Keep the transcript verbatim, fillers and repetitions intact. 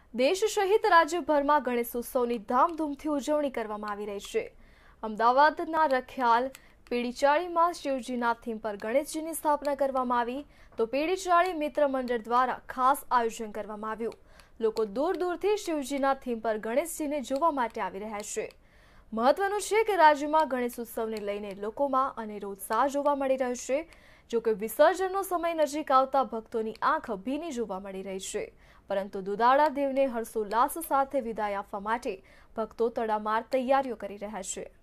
દેશ સહિત રાજ્યભરમાં ગણેશોત્સવની ધામધૂમથી ઉજવણી કરવામાં આવી રહી છે। અમદાવાદના રખિયાલ પીડીચાળીમાં શિવજીના થીમ પર ગણેશજીની સ્થાપના કરવામાં આવી તો પીડીચાળી મિત્ર મંડળ દ્વારા ખાસ આયોજન કરવામાં આવ્યું। લોકો દૂર દૂરથી શિવજીના થીમ પર ગણેશજીને જોવા માટે આવી રહ્યા છે। મહત્વનું છે કે રાજ્યમાં ગણેશોત્સવને લઈને લોકોમાં અનેરો ઉત્સાહ જોવા મળી રહ્યો છે। જો કે વિસર્જનનો સમય નજીક આવતા ભક્તોની આંખ ભીની જોવા મળી રહી છે, પરંતુ દુધાળા દેવને હર્ષોલ્લાસ સાથે વિદાય આપવા માટે ભક્તો તડામાર તૈયારીઓ કરી રહ્યા છે।